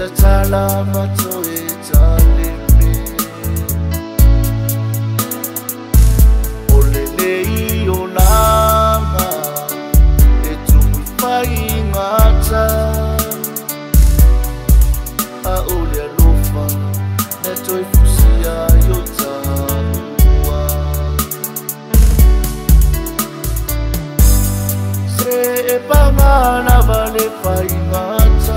tala matoe talipe ole nei o langa e tumu fai ngata a ole alofa ne toi fusia yo taua se e pamana vale fai ngata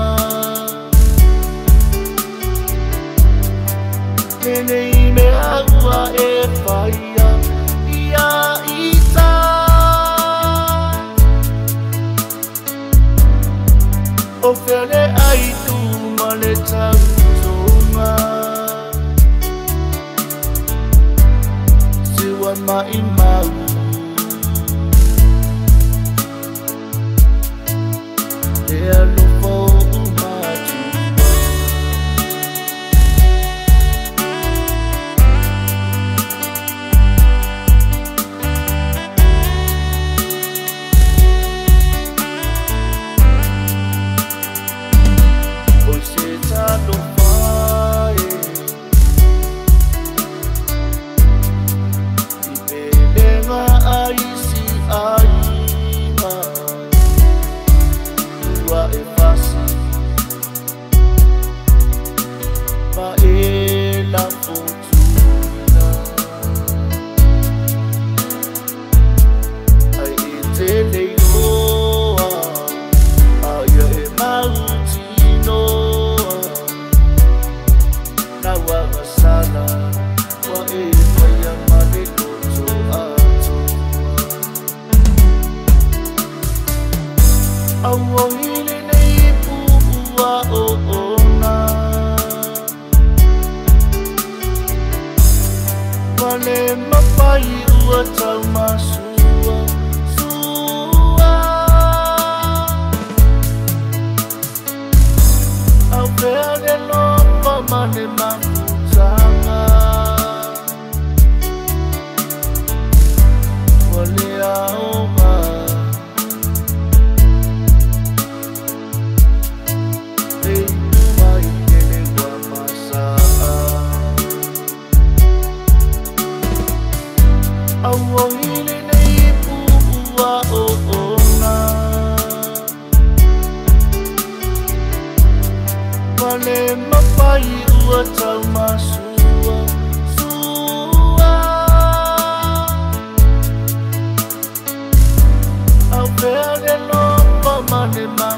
Nei me agua e faia ia ita O fele ai tu male tantunga Siwa mai mau E alufo Awahili nei pua o ona Vale mapai ua tau masua Sua Au verde lopa mane makutanga Wale aoma Awahili nei pua o ona Vale mapai ua tau masua Sua Au verde lopa mane